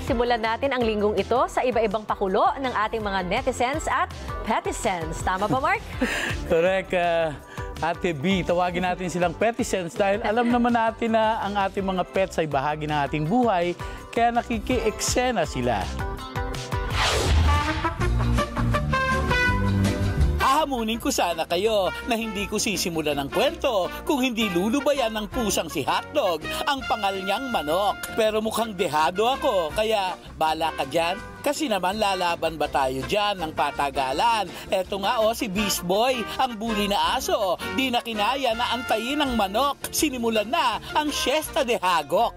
Simulan natin ang linggong ito sa iba-ibang pakulo ng ating mga netizens at peticens. Tama ba, Mark? Correct. Ate B, tawagin natin silang peticens dahil alam naman natin na ang ating mga pets ay bahagi ng ating buhay, kaya nakiki-eksena sila. Hahamunin ko sana kayo na hindi ko sisimulan ng kwento kung hindi lulubayan ng pusang si Hotdog, ang pangal niyang manok. Pero mukhang dehado ako, kaya bala ka dyan. Kasi naman lalaban ba tayo dyan ng patagalan? Eto nga si Beast Boy, ang bully na aso. Di na kinaya na antayin ng manok. Sinimulan na ang Siesta de Hagok.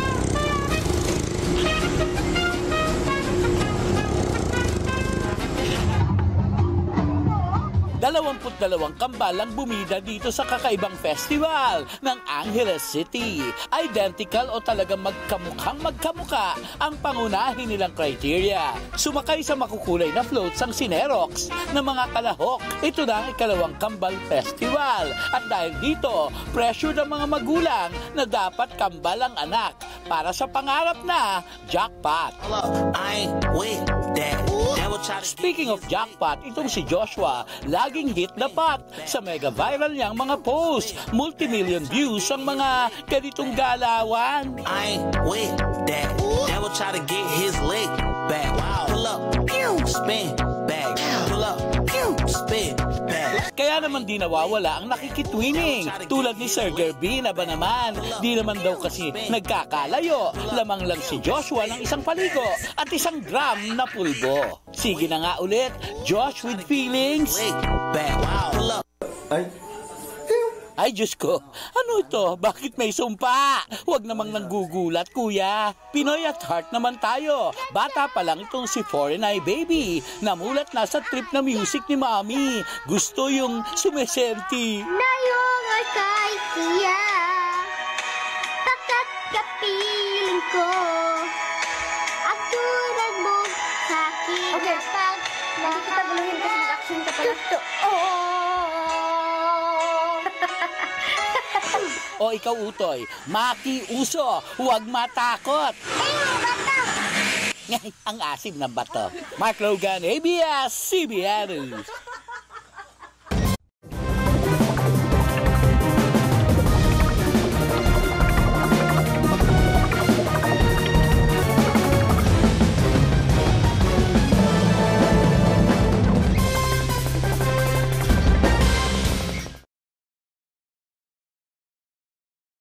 22 kambal ang bumida dito sa kakaibang festival ng Angeles City. Identical o talagang magkamukhang magkamuka ang pangunahin nilang criteria. Sumakay sa makukulay na floats ang Cinerox na mga kalahok. Ito na ang ikalawang kambal festival. At dahil dito, pressure ng mga magulang na dapat kambal ang anak para sa pangarap na jackpot. Speaking of jackpot, itong si Joshua, laging hit na pot sa mega viral niyang mga posts. Multi-million views ang mga ganitong galawan. Kaya naman di nawawala ang nakikitwining. Tulad ni Sir Gerby na ba naman, di naman daw kasi nagkakalayo. Lamang lang si Joshua ng isang paligo at 1 gram na pulbo. Sige na nga ulit, Josh with feelings. Ay, Diyos ko, ano ito? Bakit may sumpa? Huwag namang nanggugulat, kuya. Pinoy at heart naman tayo. Bata pa lang itong si Foreign Eye Baby. Namulat na sa trip na music ni Mami. Gusto yung sumesenti. Nayong kay siya, takat kapiling ko, at tulad mo sa akin. Okay, pag hindi kita guluhin kasi mag-action ka pala. O ikaw, Utoy, makiuso, huwag matakot. Ang asim ng bato. Mark Logan, ABS-CBN News.